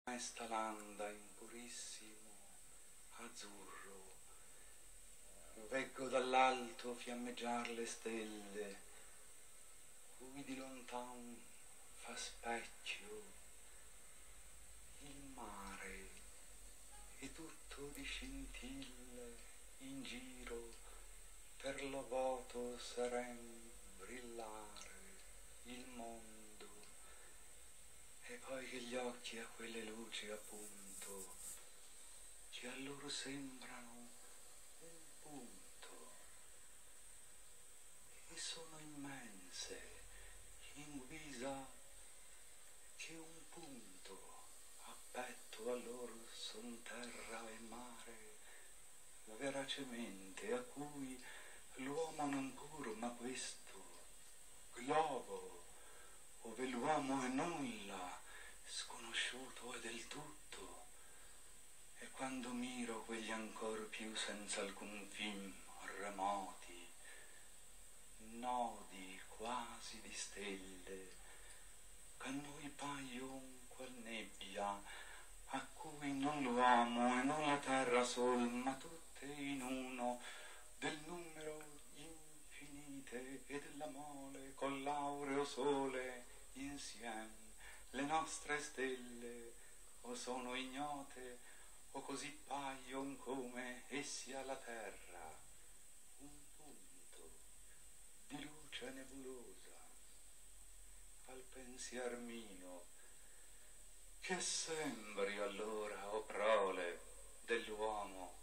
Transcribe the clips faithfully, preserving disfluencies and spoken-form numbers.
Questa landa in purissimo azzurro, veggo dall'alto fiammeggiar le stelle, cui di lontan fa specchio il mare, e tutto di scintille in giro per lo voto seren brillare il mondo. E poi che gli occhi a quelle luci appunto, che a loro sembrano un punto, e sono immense, in guisa che un punto a petto a loro son terra e mare, veracemente, a cui l'uomo non pur, ma questo globo, ove l'uomo è nulla, sconosciuto è del tutto. E quando miro quegli ancor più senza alcun fin remoti, nodi quasi di stelle, che a noi paion qual nebbia, a cui non l'uomo e non la terra sol, ma tutte in uno, del numero infinite e della mole, col l'aureo sole insiem, le nostre stelle o sono ignote o così paion come essi alla terra, un punto di luce nebulosa. Al pensier mio che sembri allora, o prole dell'uomo,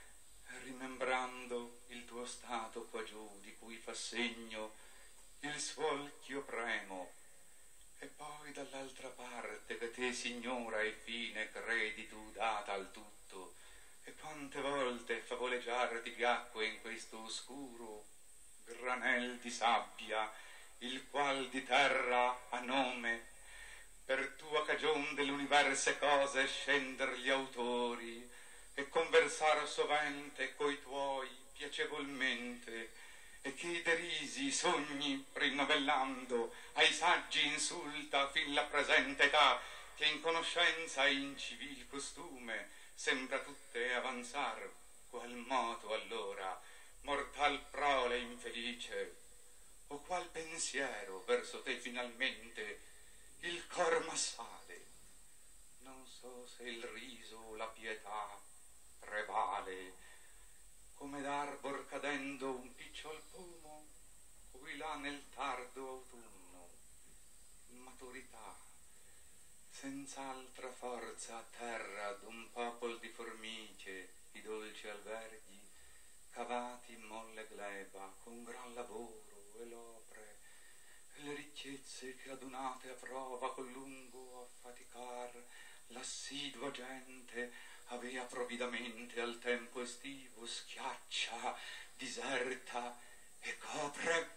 rimembrando il tuo stato qua giù, di cui fa segno il suo occhio premo, e poi dall'altra parte che te signora e fine credi tu data al tutto, e quante volte favoleggiar ti piacque in questo oscuro granel di sabbia, il qual di terra ha nome, per tua cagion dell'universe cose scender gli autori, e conversar sovente coi tuoi piacevolmente, e che i derisi sogni rinnovellando ai saggi insulta fin la presente età, che in conoscenza e in civil costume sembra tutte avanzar, qual moto allora mortal prole infelice, o qual pensiero verso te finalmente il cor m'assale. Non so se il riso o la pietà prevale, come d'arbor cadendo un picciol pomo, cui là nel tardo autunno, maturità, senz'altra forza a terra d'un popol di formiche, di dolci alberghi, cavati in molle gleba, con gran lavoro e l'opre, e le ricchezze che adunate a prova col lungo affaticar l'assidua gente, avea providamente al tempo estivo schiaccia, diserta e copre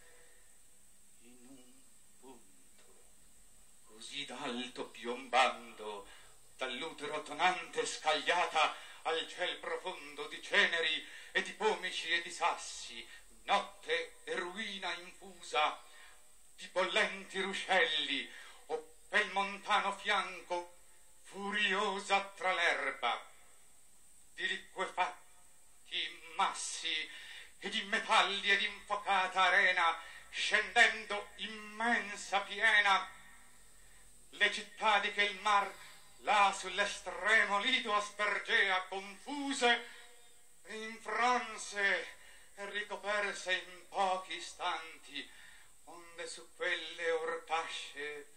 in un punto, così d'alto piombando, dall'utero tonante scagliata al ciel profondo di ceneri e di pomici e di sassi, notte e ruina infusa, di bollenti ruscelli, o pel montano fianco furiosa tra l'erba, di liquefatti massi e di metalli ed infocata arena, scendendo immensa piena, le città di che il mar là sull'estremo lido aspergea confuse e infranse e ricoperse in pochi istanti, onde su quelle orpasce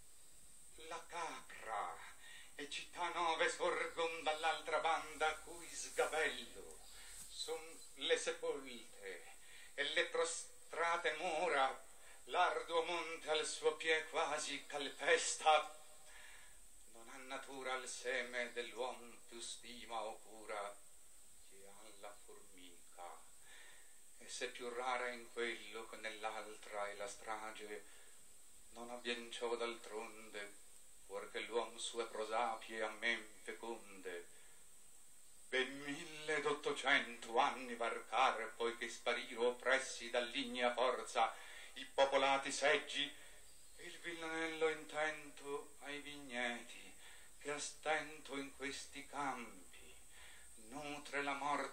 la capra e città nove sorgon dall'altra banda, cui sgabello son le sepolte e le prostrate mura, l'arduo monte al suo pie quasi calpesta. Non ha natura al seme dell'uom più stima o cura che alla formica, e se più rara in quello che nell'altra è la strage, non avvien ciò d'altronde, fuorché l'uom sue prosapie a men feconde. Ben mille ed ottocento anni varcar, poi che spariro oppressi dall'ignea forza i popolati seggi, e il villanello intento ai vigneti che a stento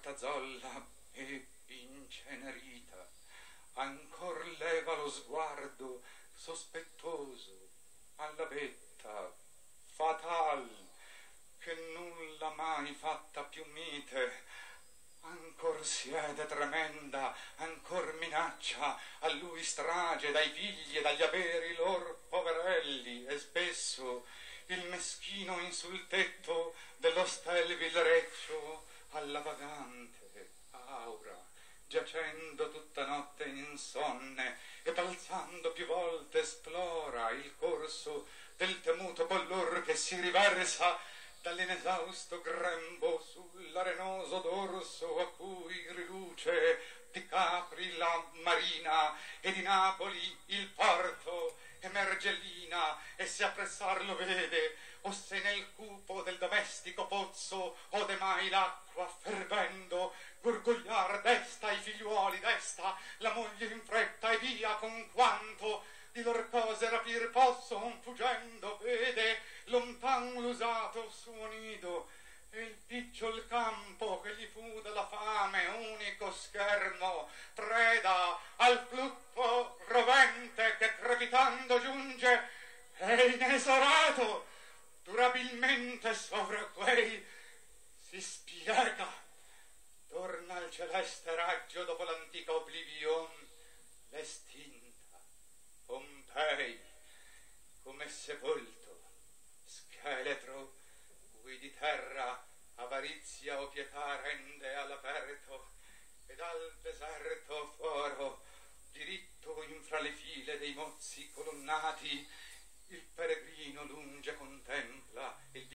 morta zolla e incenerita, ancor leva lo sguardo sospettoso alla vetta fatal che nulla mai fatta più mite, ancor siede tremenda, ancor minaccia a lui strage dai figli e dagli averi lor poverelli, e spesso il meschino insultetto dello stel vilreccio alla vagante aura, giacendo tutta notte insonne e balzando più volte esplora il corso del temuto bollor che si riversa dall'inesausto grembo sull'arenoso dorso a cui riluce di Capri la marina e di Napoli il porto e Mergellina, e se appressar lo vede o se nel cupo del domestico pozzo ode mai l'acqua fervendo gorgogliar desta i figliuoli, desta la moglie in fretta e via con quanto di lor cose rapir posson, fuggendo vede lontan l'usato suo nido e il picciol campo che gli fu dalla fame unico schermo, preda al flutto rovente che crepitando giunge e inesorato durabilmente sovra quei si spiega, torna al celeste raggio dopo l'antica oblivion l'estinta Pompei, come sepolto scheletro cui di terra avarizia o pietà rende all'aperto ed al deserto foro diritto infra le file dei mozzi colonnati il peregrino lunge contempla il